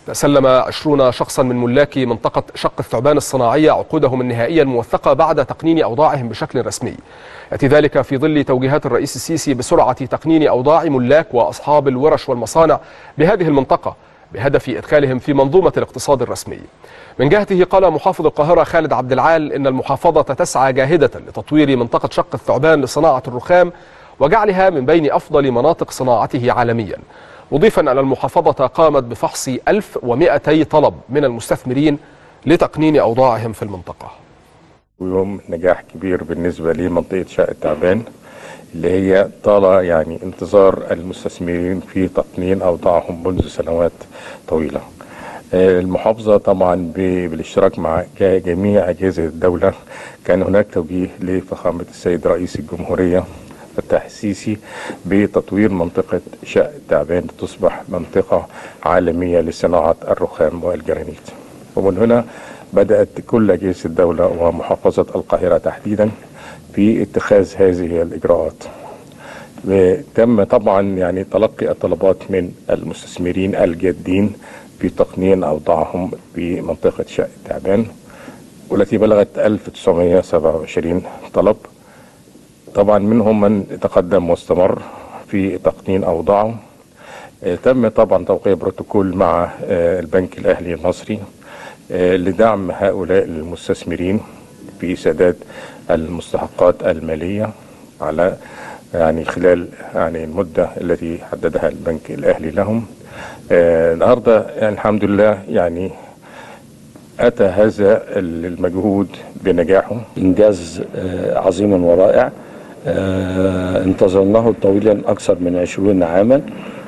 تسلم 20 شخصا من ملاك منطقة شق الثعبان الصناعية عقودهم النهائية الموثقة بعد تقنين أوضاعهم بشكل رسمي. يأتي ذلك في ظل توجيهات الرئيس السيسي بسرعة تقنين أوضاع ملاك وأصحاب الورش والمصانع بهذه المنطقة بهدف إدخالهم في منظومة الاقتصاد الرسمي. من جهته قال محافظ القاهرة خالد عبد العال إن المحافظة تسعى جاهدة لتطوير منطقة شق الثعبان لصناعة الرخام وجعلها من بين أفضل مناطق صناعته عالميا، مضيفا أن المحافظة قامت بفحص 1200 طلب من المستثمرين لتقنين أوضاعهم في المنطقة. ويوم نجاح كبير بالنسبة لمنطقة شق الثعبان اللي هي طال يعني انتظار المستثمرين في تقنين أوضاعهم منذ سنوات طويلة. المحافظة طبعا بالاشتراك مع جميع أجهزة الدولة كان هناك توجيه لفخامة السيد رئيس الجمهورية فتح السيسي بتطوير منطقة شق الثعبان لتصبح منطقة عالمية لصناعة الرخام والجرانيت. ومن هنا بدأت كل أجهزة الدولة ومحافظة القاهرة تحديدا في اتخاذ هذه الإجراءات. تم طبعا يعني تلقي الطلبات من المستثمرين الجادين في تقنين أوضاعهم في منطقة شق الثعبان والتي بلغت 1927 طلب. طبعا منهم من تقدم واستمر في تقنين أوضاعه. تم طبعا توقيع بروتوكول مع البنك الأهلي المصري لدعم هؤلاء المستثمرين في سداد المستحقات المالية على يعني خلال يعني المدة التي حددها البنك الأهلي لهم. النهارده يعني الحمد لله يعني أتى هذا المجهود بنجاحه. إنجاز عظيم ورائع انتظرناه طويلا أكثر من 20 عاما،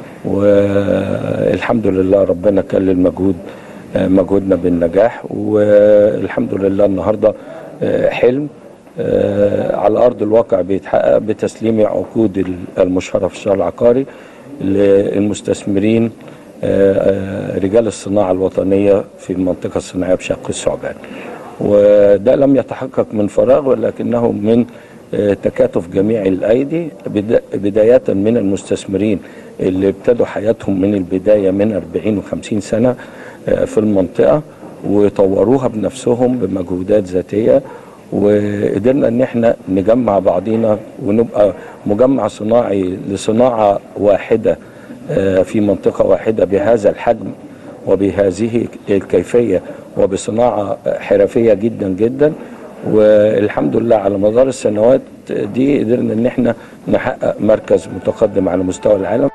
والحمد لله ربنا كلل مجهودنا بالنجاح، والحمد لله النهارده حلم على أرض الواقع بيتحقق بتسليم عقود المشهرة في الشهر العقاري للمستثمرين رجال الصناعة الوطنية في المنطقة الصناعية بشق الثعبان. وده لم يتحقق من فراغ ولكنه من تكاتف جميع الأيدي، بداية من المستثمرين اللي ابتدوا حياتهم من البداية من 40 و50 سنة في المنطقة وطوروها بنفسهم بمجهودات ذاتية، وقدرنا ان احنا نجمع بعضينا ونبقى مجمع صناعي لصناعة واحدة في منطقة واحدة بهذا الحجم وبهذه الكيفية وبصناعة حرفية جدا جدا. والحمد لله على مدار السنوات دي قدرنا ان احنا نحقق مركز متقدم على مستوى العالم.